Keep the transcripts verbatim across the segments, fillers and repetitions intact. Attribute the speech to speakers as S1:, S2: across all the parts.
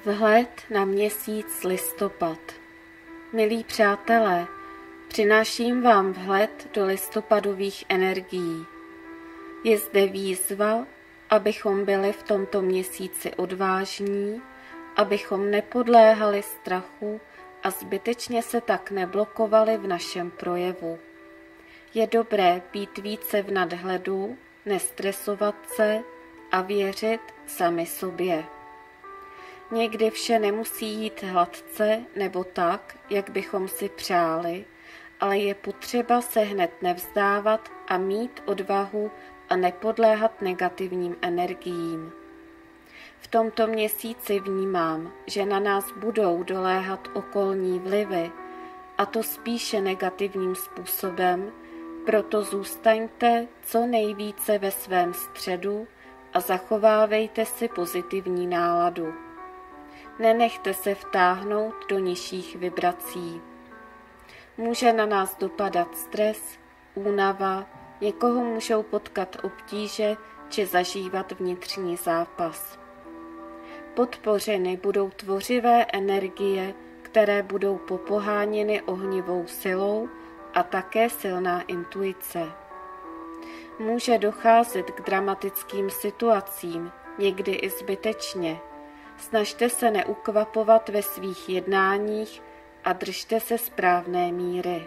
S1: Vhled na měsíc listopad. Milí přátelé, přináším vám vhled do listopadových energií. Je zde výzva, abychom byli v tomto měsíci odvážní, abychom nepodléhali strachu a zbytečně se tak neblokovali v našem projevu. Je dobré být více v nadhledu, nestresovat se a věřit sami sobě. Někdy vše nemusí jít hladce nebo tak, jak bychom si přáli, ale je potřeba se hned nevzdávat a mít odvahu a nepodléhat negativním energiím. V tomto měsíci vnímám, že na nás budou doléhat okolní vlivy, a to spíše negativním způsobem, proto zůstaňte co nejvíce ve svém středu a zachovávejte si pozitivní náladu. Nenechte se vtáhnout do nižších vibrací. Může na nás dopadat stres, únava, někoho můžou potkat obtíže či zažívat vnitřní zápas. Podpořeny budou tvořivé energie, které budou popoháněny ohnivou silou a také silná intuice. Může docházet k dramatickým situacím, někdy i zbytečně. Snažte se neukvapovat ve svých jednáních a držte se správné míry.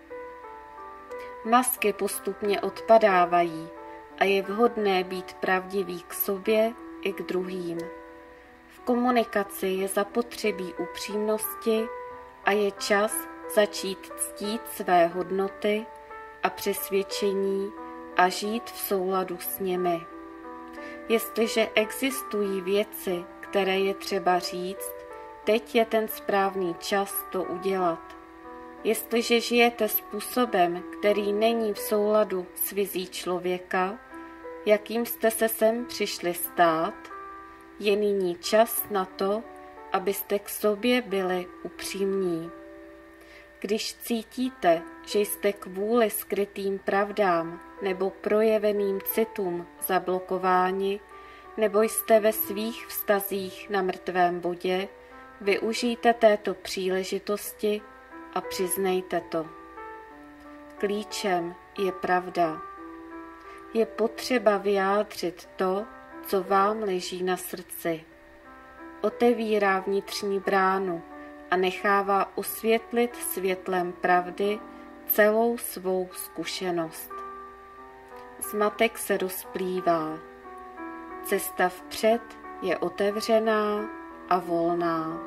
S1: Masky postupně odpadávají a je vhodné být pravdivý k sobě i k druhým. V komunikaci je zapotřebí upřímnosti a je čas začít ctít své hodnoty a přesvědčení a žít v souladu s nimi. Jestliže existují věci, které je třeba říct, teď je ten správný čas to udělat. Jestliže žijete způsobem, který není v souladu s vizí člověka, jakým jste se sem přišli stát, je nyní čas na to, abyste k sobě byli upřímní. Když cítíte, že jste kvůli skrytým pravdám nebo projeveným citům zablokováni, nebo jste ve svých vztazích na mrtvém bodě, využijte této příležitosti a přiznejte to. Klíčem je pravda. Je potřeba vyjádřit to, co vám leží na srdci. Otevírá vnitřní bránu a nechává osvětlit světlem pravdy celou svou zkušenost. Zmatek se rozplývá. Cesta vpřed je otevřená a volná.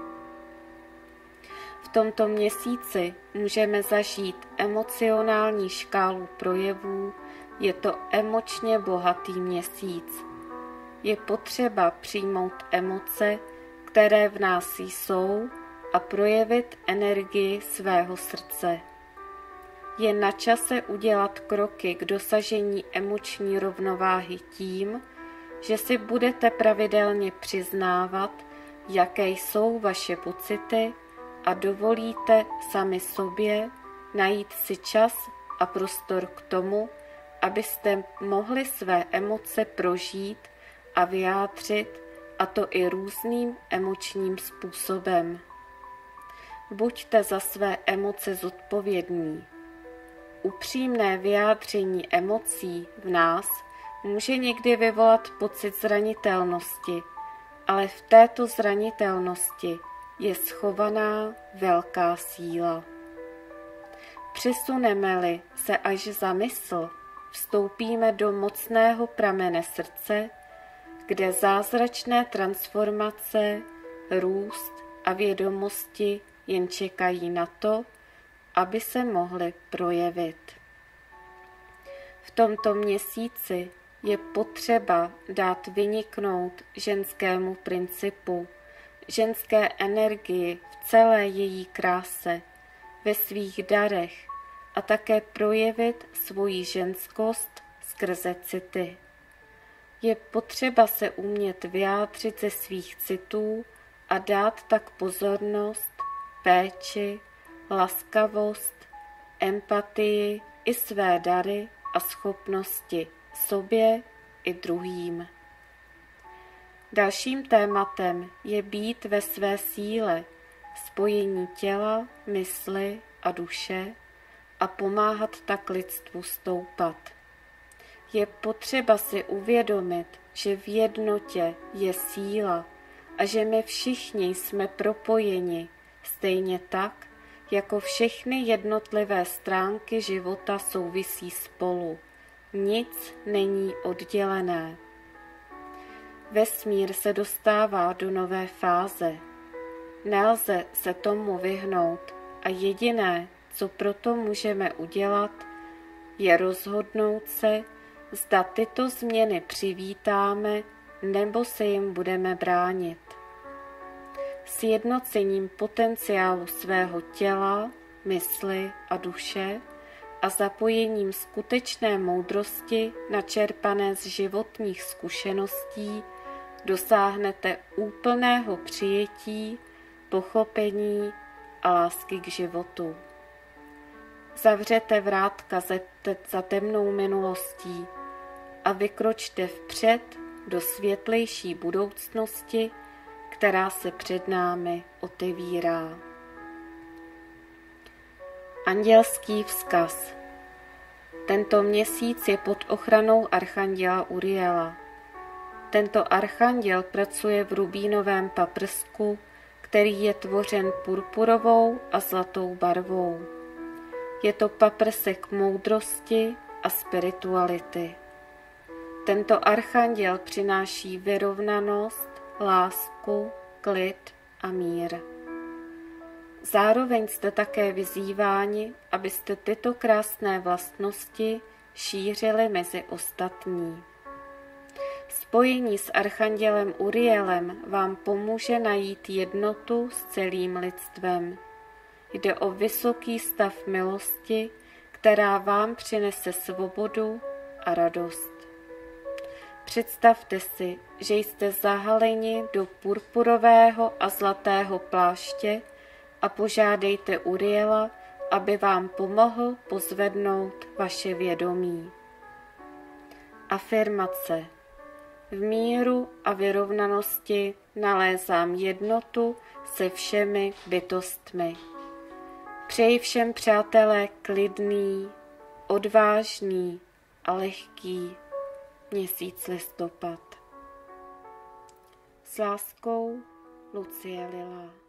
S1: V tomto měsíci můžeme zažít emocionální škálu projevů, je to emočně bohatý měsíc. Je potřeba přijmout emoce, které v nás jsou, a projevit energii svého srdce. Je na čase udělat kroky k dosažení emoční rovnováhy tím, že si budete pravidelně přiznávat, jaké jsou vaše pocity a dovolíte sami sobě najít si čas a prostor k tomu, abyste mohli své emoce prožít a vyjádřit, a to i různým emočním způsobem. Buďte za své emoce zodpovědní. Upřímné vyjádření emocí v nás může někdy vyvolat pocit zranitelnosti, ale v této zranitelnosti je schovaná velká síla. Přesuneme-li se až za mysl, vstoupíme do mocného pramene srdce, kde zázračné transformace, růst a vědomosti jen čekají na to, aby se mohly projevit. V tomto měsíci je potřeba dát vyniknout ženskému principu, ženské energii v celé její kráse, ve svých darech a také projevit svoji ženskost skrze city. Je potřeba se umět vyjádřit ze svých citů a dát tak pozornost, péči, laskavost, empatii i své dary a schopnosti sobě i druhým. Dalším tématem je být ve své síle, spojení těla, mysli a duše a pomáhat tak lidstvu stoupat. Je potřeba si uvědomit, že v jednotě je síla a že my všichni jsme propojeni, stejně tak, jako všechny jednotlivé stránky života souvisí spolu. Nic není oddělené. Vesmír se dostává do nové fáze. Nelze se tomu vyhnout a jediné, co proto můžeme udělat, je rozhodnout se, zda tyto změny přivítáme nebo se jim budeme bránit. Sjednocením potenciálu svého těla, mysli a duše a zapojením skutečné moudrosti načerpané z životních zkušeností dosáhnete úplného přijetí, pochopení a lásky k životu. Zavřete vrátka za temnou minulostí a vykročte vpřed do světlejší budoucnosti, která se před námi otevírá. Andělský vzkaz. Tento měsíc je pod ochranou archanděla Uriela. Tento archanděl pracuje v rubínovém paprsku, který je tvořen purpurovou a zlatou barvou. Je to paprsek moudrosti a spirituality. Tento archanděl přináší vyrovnanost, lásku, klid a mír. Zároveň jste také vyzýváni, abyste tyto krásné vlastnosti šířili mezi ostatní. Spojení s archandělem Urielem vám pomůže najít jednotu s celým lidstvem. Jde o vysoký stav milosti, která vám přinese svobodu a radost. Představte si, že jste zahaleni do purpurového a zlatého pláště a požádejte Uriela, aby vám pomohl pozvednout vaše vědomí. Afirmace. V míru a vyrovnanosti nalézám jednotu se všemi bytostmi. Přeji všem, přátelé, klidný, odvážný a lehký měsíc listopad. S láskou, Lucie Lila.